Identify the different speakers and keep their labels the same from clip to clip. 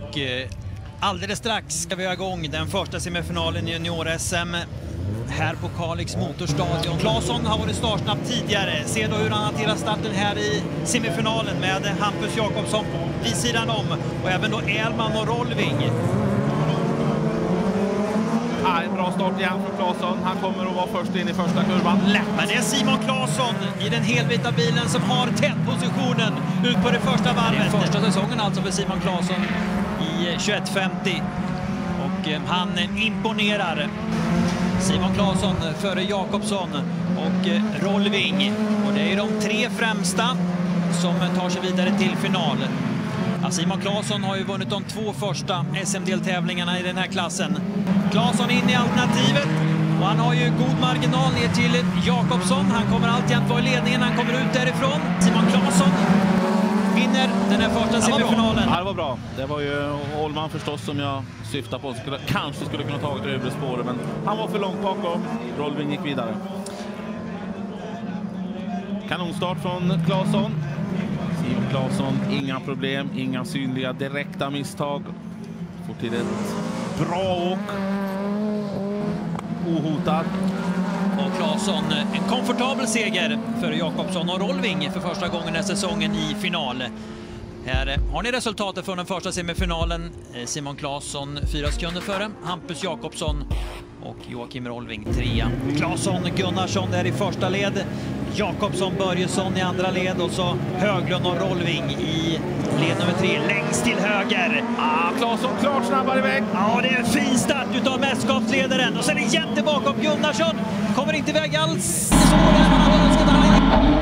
Speaker 1: Och alldeles strax ska vi ha igång den första semifinalen i junior-SM här på Kalix Motorstadion. Claesson har varit startsnabb tidigare. Se då hur han hanterar starten här i semifinalen med Hampus Jakobsson vid sidan om. Och även då Elman och Rolving.
Speaker 2: En bra start igen för Claesson. Han kommer att vara först in i första kurvan.
Speaker 1: Men det är Simon Claesson i den helvita bilen som har tätpositionen ut på det första varvet. Den första säsongen alltså för Simon Claesson i 21.50. Och han imponerar. Simon Claesson före Jakobsson och Rolving. Och det är de tre främsta som tar sig vidare till final. Ja, Simon Claesson har ju vunnit de två första SM-deltävlingarna i den här klassen. Claesson in i alternativet och han har ju god marginal ner till Jakobsson. Han kommer alltid vara i ledningen, han kommer ut därifrån. Simon Claesson vinner den här första semifinalen.
Speaker 2: Ja, det var bra. Det var ju Olman förstås som jag syftar på. Kanske skulle kunna tagit det övre spåret, men han var för långt bakom. Rolving gick vidare. Kanonstart från Claesson. Simon Claesson, inga problem, inga synliga direkta misstag. Får till ett bra åk. Ohotad.
Speaker 1: Och Claesson, en komfortabel seger för Jakobsson och Rolving för första gången den här säsongen i final. Här har ni resultatet från den första semifinalen. Simon Claesson 4 sekunder före, Hampus Jakobsson och Joakim Rolving 3. Claesson, Gunnarsson där i första led, Jakobsson, Börjesson i andra led och så Höglund och Rolving i led nummer 3 längst till höger.
Speaker 2: Claesson klart snabbare iväg.
Speaker 1: Ja, det är en fin start utav mästerskapsledaren och sen är Jente bakom. Gunnarsson kommer inte iväg alls. Så där man hade önskat att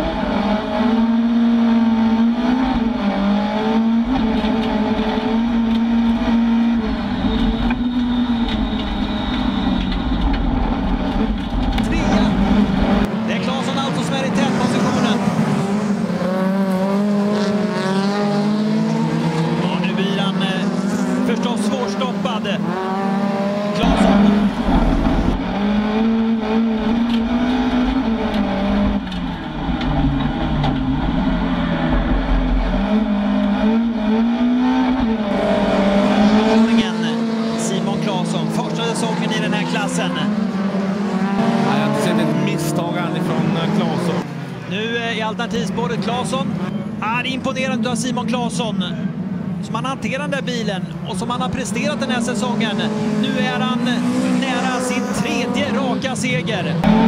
Speaker 1: alternativspåret. Claesson är imponerande av Simon Claesson som han hanterar den där bilen och som han har presterat den här säsongen. Nu är han nära sin tredje raka seger.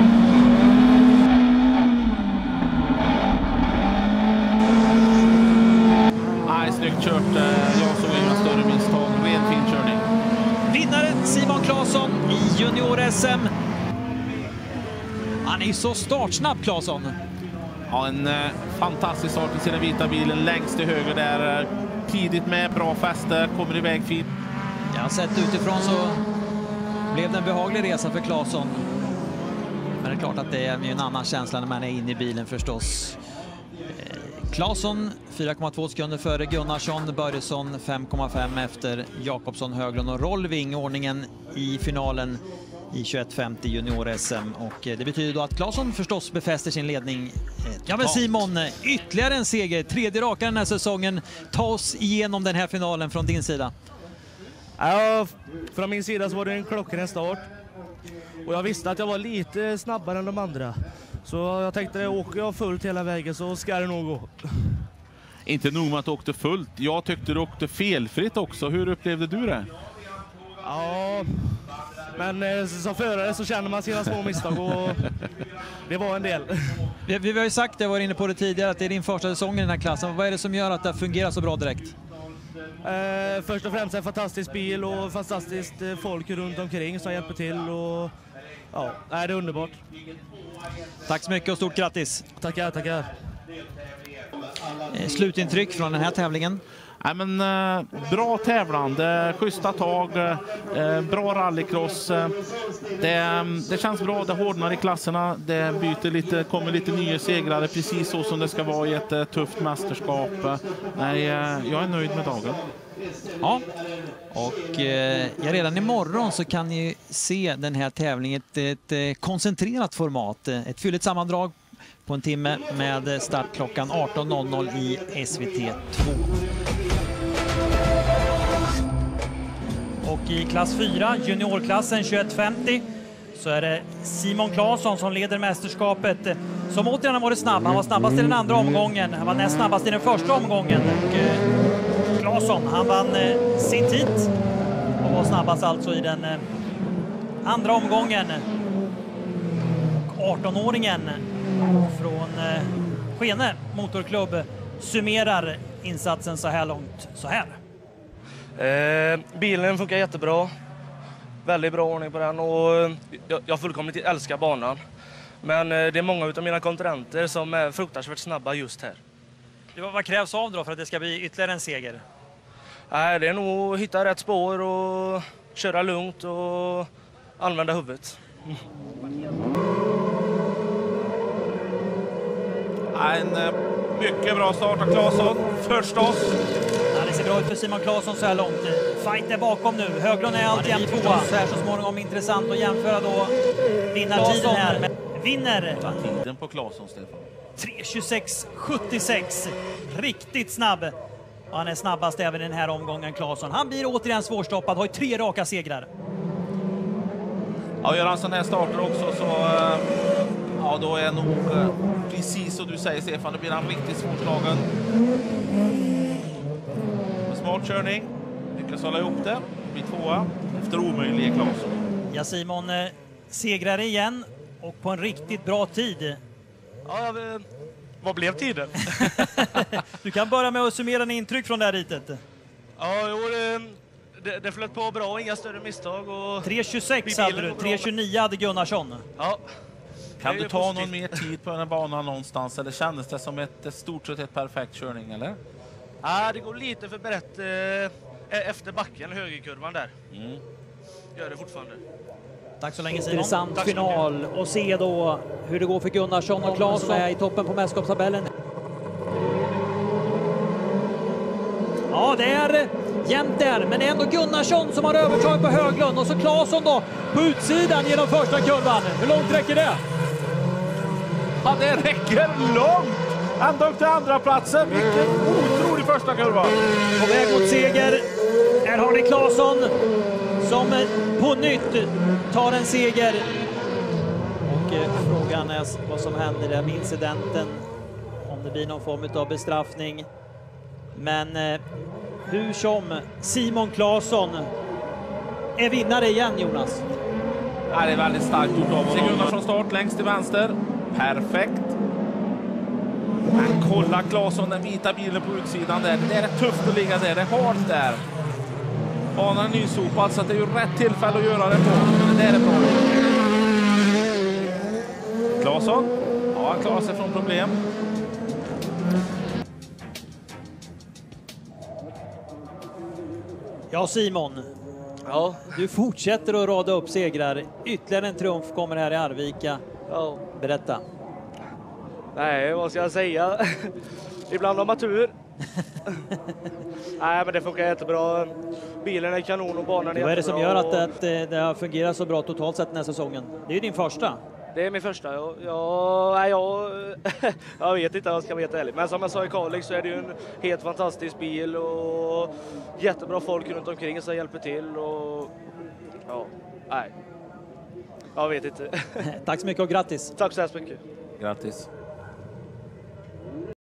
Speaker 2: Snyggt kört. Jag såg inga större misstag. Ren fin körning.
Speaker 1: Vinnare Simon Claesson i junior-SM. Han är ju så startsnabb, Claesson.
Speaker 2: Ja, en fantastisk start i sin vita bilen längst till höger där. Tidigt med bra fäste, kommer iväg fint.
Speaker 1: Jag har sett utifrån så blev det en behaglig resa för Claesson. Men det är klart att det är ju en annan känsla när man är inne i bilen förstås. Claesson 4,2 sekunder före Gunnarsson, Börjesson 5,5 efter Jakobsson, Höglund och Rolving. Ordningen i finalen i 21.50 junior-SM och det betyder då att Claesson förstås befäster sin ledning. Ja men Simon, ytterligare en seger, tredje raka den här säsongen. Ta oss igenom den här finalen från din sida.
Speaker 3: Ja, från min sida så var det en klockren start. Och jag visste att jag var lite snabbare än de andra. Så jag tänkte, åker jag fullt hela vägen så ska det nog gå.
Speaker 2: Inte nog med att du åkte fullt, jag tyckte du åkte felfritt också. Hur upplevde du det?
Speaker 3: Ja, men som förare så känner man sina små misstag och det var en del.
Speaker 1: Vi har ju sagt det, jag var inne på det tidigare, att det är din första säsong i den här klassen. Vad är det som gör att det fungerar så bra direkt?
Speaker 3: Först och främst en fantastisk bil och fantastiskt folk runt omkring som hjälper till. Och ja, det är underbart.
Speaker 1: Tack så mycket och stort grattis.
Speaker 3: Tackar, tackar.
Speaker 1: Slutintryck från den här tävlingen?
Speaker 2: Nej, men bra tävlande, schyssta tag, bra rallycross. Det känns bra, det hårdnar i klasserna, det byter lite, kommer lite nya segrare, precis så som det ska vara i ett tufft mästerskap. Nej, jag är nöjd med dagen.
Speaker 1: Ja, och redan imorgon så kan ni se den här tävlingen ett koncentrerat format, ett fylligt sammandrag på en timme med start klockan 18.00 i SVT 2. Och i klass 4, juniorklassen 2150, så är det Simon Claesson som leder mästerskapet. Som återigen har varit snabb. Han var snabbast i den andra omgången. Han var näst snabbast i den första omgången. Och Claesson, han vann sin tid och var snabbast alltså i den andra omgången. Och 18-åringen från Skene Motorklubb summerar insatsen så här långt så här.
Speaker 3: Bilen funkar jättebra. Väldigt bra ordning på den och jag fullkomligt älskar banan. Men det är många av mina konkurrenter som är fruktansvärt snabba just här.
Speaker 1: Vad krävs av då för att det ska bli ytterligare en seger?
Speaker 3: Nej, det är nog att hitta rätt spår och köra lugnt och använda huvudet.
Speaker 2: En mycket bra start av Claesson, förstås.
Speaker 1: Ja, det ser bra ut för Simon Claesson så här långt. Fight är bakom nu. Höglund är alltjämt tvåa. Så här så småningom intressant att jämföra då vinnartiden här. Men vinner
Speaker 2: tiden på Claesson, Stefan.
Speaker 1: 3:26,76. Riktigt snabb. Och han är snabbast även i den här omgången, Claesson. Han blir återigen svårstoppad. Har ju 3 raka segrar.
Speaker 2: Ja, gör han sån här starter också så ja, då är nog precis som du säger, Stefan, då blir han riktigt svårslagen. Smart körning, lyckas hålla ihop det, blir tvåa efter omöjlig Claesson.
Speaker 1: Ja, Simon segrar igen och på en riktigt bra tid.
Speaker 3: Ja, vad blev tiden?
Speaker 1: Du kan börja med att summera en intryck från det här ritet.
Speaker 3: Ja, det flöt på bra, inga större misstag.
Speaker 1: 3:26 hade du, 3:29 hade Gunnarsson.
Speaker 3: Ja.
Speaker 2: Kan du ta någon mer tid på den här banan någonstans, eller kändes det som ett stort sett ett perfekt körning, eller?
Speaker 3: Ja, det går lite för brett efter backen, högerkurvan där. Gör det fortfarande.
Speaker 1: Tack så länge, Simon. Intressant final och se då hur det går för Gunnarsson och Claesson är i toppen på mästerskapstabellen. Ja, det är jämnt där, men det är ändå Gunnarsson som har övertag på Höglund och så Claesson då på utsidan genom första kurvan. Hur långt räcker det?
Speaker 2: Ja, det räcker långt! Ända upp till andra platsen. Vilken otrolig första kurva.
Speaker 1: På väg mot seger. Här har ni Claesson som på nytt tar en seger. Och frågan är vad som händer där med incidenten. Om det blir någon form av bestraffning. Men hur som, Simon Claesson är vinnare igen, Jonas.
Speaker 2: Ja, det är väldigt starkt gjort av honom. Från start längst till vänster. Perfekt. Men kolla Claesson, den vita bilen på utsidan där. Det är tufft att ligga där, det är hårt där. Banan är nysopad så det är ju rätt tillfälle att göra det på. Men det där är bra. Claesson, ja, han klarar sig från problem.
Speaker 1: Ja, Simon.
Speaker 3: Ja.
Speaker 1: Du fortsätter att rada upp segrar. Ytterligare en triumf kommer här i Arvika.
Speaker 3: Ja.
Speaker 1: Berätta.
Speaker 3: Nej, vad ska jag säga? Ibland har man tur. Nej, men det funkar jättebra. Bilen är kanon och banan är jättebra.
Speaker 1: Vad är det som gör att det har fungerat så bra totalt sett den här säsongen? Det är ju din första.
Speaker 3: Det är min första. Jag vet inte vad jag ska vara helt ärlig. Men som jag sa i Kalix så är det ju en helt fantastisk bil och jättebra folk runt omkring som hjälper till. Och ja, nej. Jag vet inte.
Speaker 1: Tack så mycket och grattis.
Speaker 3: Tack så hemskt mycket.
Speaker 2: Grattis.